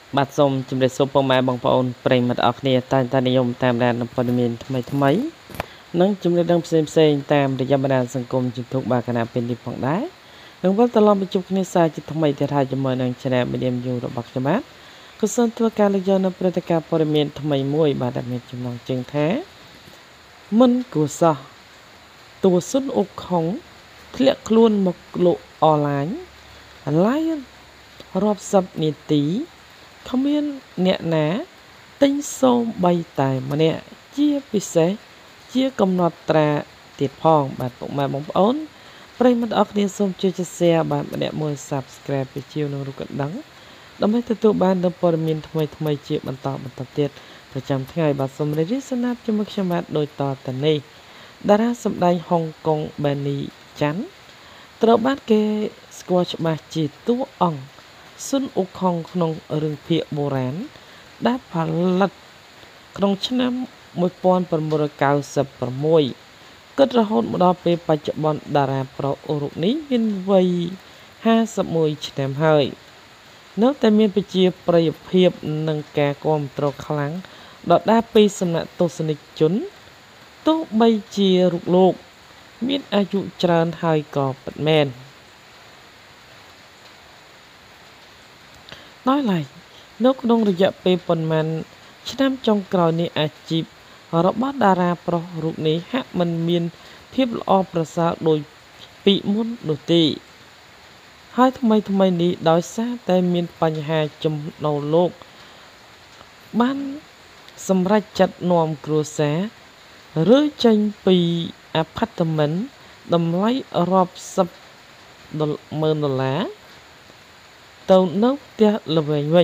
បាទសូមជម្រាបសួរពុកម៉ែបងប្អូនប្រិយមិត្តអរគ្នាតែនិយមតាមដានព័ត៌មានថ្មីនិងជំរាបដឹងផ្សេងតាមរយៈបណ្ដាញសង្គមជំទុកបាទគណៈពេលនេះផងដែរនឹងវិលត្រឡប់មកជួបគ្នាសាជាថ្មីទៀតហើយជាមួយនឹង Channel Medium You របស់ខ្ញុំបាទក៏សូមធ្វើការលើកយកនៅព្រឹត្តិការណ៍ព័ត៌មានថ្មីមួយបាទដែលមានចំណងជើងថាមិនគួរសោះតួស៊ុនអុកខុងធ្លាក់ខ្លួនមកលោកអនឡាញឡាយរាប់សិបនាទីគ្មានអ្នកណាទិញសូម្បីតែម្នាក់ជាពិសេសជាកំណត់ត្រាទៀតផងបាទពុកម៉ែបងប្អូនប្រិយមិត្តអរគ្នាសូមជួយ share បាទម្នាក់មួយ subscribe ពីជាវនឹងរូបកណ្ដឹងដើម្បីទទួលបាននូវព័ត៌មានថ្មីជាបន្តទៀតប្រចាំថ្ងៃបាទសូមរីករាយស្នាប់ជាមួយខ្ញុំបាទដូចតទៅនេះតារាសម្ដែងហុងកុងបែនីចាន់ត្រូវបានគេស្គាល់ច្បាស់ជាតួអង្គស៊ុនអ៊ុកខុងក្នុងរឿងភាគបុរាណដែលផលិតក្នុងឆ្នាំ1996គិតរហូតមកដល់ពេលបច្ចុប្បន្នតារាប្រុសរូបនេះមានវ័យ51ឆ្នាំហើយនៅតែមានប្រជាប្រិយភាពនិងការគាំទ្រខ្លាំងដដែលពីសំណាក់ទស្សនិកជនទោះបីជារូបលោកមានអាយុច្រើនហើយក៏ពិតមែនដោយឡែកនៅក្នុងរយៈពេលប៉ុន្មានឆ្នាំចុងក្រោយនេះអាជីពរបស់តារាប្រុសរូបនេះហាក់មិនមានភាពល្អប្រសើរដូចពីមុននោះទេហើយថ្មីនេះដោយសារតែមានបញ្ហាចំណូលលោកបានសម្រេចចិត្តនាំគ្រួសាររើចេញពីអាផាតមិនតម្លៃរាប់សិបម៉ឺនដុល្លារទៅនៅផ្ទះល្វែងវិញ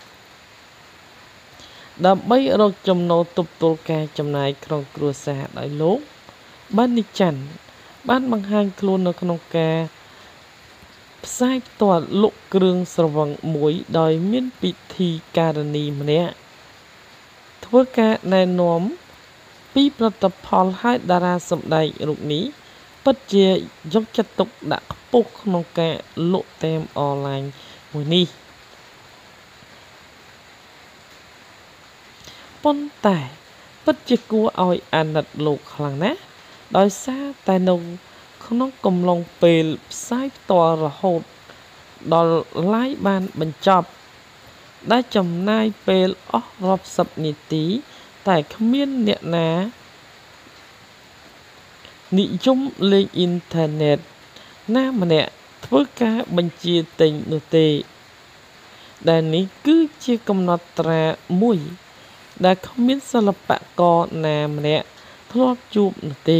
ដើម្បីរកចំណូលទប់ទល់ការចំណាយក្នុងគ្រួសារដោយលោកបាននិច័ន្ទបានបង្ហាញខ្លួននៅក្នុងការផ្សាយផ្ទាល់លក់គ្រឿងស្រវឹងមួយដោយមានពិធីការនីម្នាក់ធ្វើការណែនាំពីផលិតផលឲ្យតារាសម្ដែងរូបនេះពិតជាយកចិត្តទុកដាក់ខ្ពស់ក្នុងការលក់តាមអនឡាញមួយនេះប៉ុន្តែពិតជាគួរឲ្យអាណិតលោកខ្លាំងណាស់ដោយសារតែនៅក្នុងកំឡុងពេលផ្សាយផ្ទាល់រហូតដល់ live បានបញ្ចប់ដែលចំណាយពេលអស់រាប់សិបនាទីតែគ្មានអ្នកណានិយមលេងអ៊ីនធឺណិតណាម្នាក់ធ្វើការបញ្ជាទិញនោះទេដែលនេះគឺជាកំណត់ត្រាមួយដែលគ្មានសិល្បករណាម្នាក់ធ្លាប់ជួបនោះទេ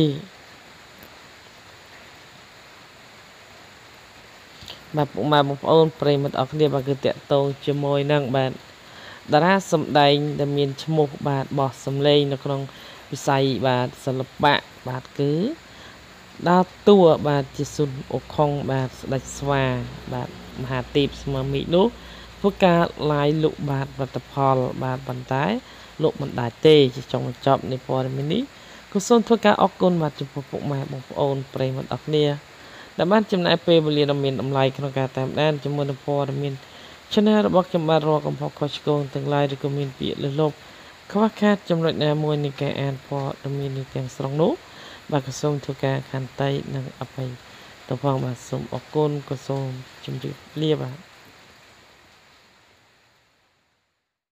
បាទពុកម៉ែបងប្អូនប្រិយមិត្តអរគ្នាបាទគឺតាក់ទងជាមួយនឹងបាទតារាសម្ដែងដែលមានឈ្មោះបាទបោះសម្លេងនៅក្នុងវិស័យបាទសិល្បៈបាទគឺដើរតួបាទជាស៊ុនអ៊ុកខុងបាទស្ដេចស្វាបាទមហាទេពស្មាមីនោះធ្វើការឡាយលក់បាទផលិតផលបាទប៉ុន្តែលោកមិនដាច់ទេជាចុងបញ្ចប់នៃព័ត៌មាននេះក៏សូមធ្វើការអរគុណបាទចំពោះពុកម៉ែបងប្អូនប្រិយមិត្តអរគ្នាដែលបានចំណាយពេលវេលាដ៏មានតម្លៃក្នុងការតាមដានជាមួយនឹងព័ត៌មាន Channel របស់ខ្ញុំបាទរកកំហុសខុសឆ្គងទាំងឡាយឬក៏មានពាក្យលើសលប់ខ្វះខាតចំណុចណាមួយនៃការអានព័ត៌មាននេះទាំងស្រុងនោះបាទក៏សូមធ្វើការខន្តីនិងអភ័យទោសផងបាទសូមអរគុណក៏សូមជម្រាបលាបាទ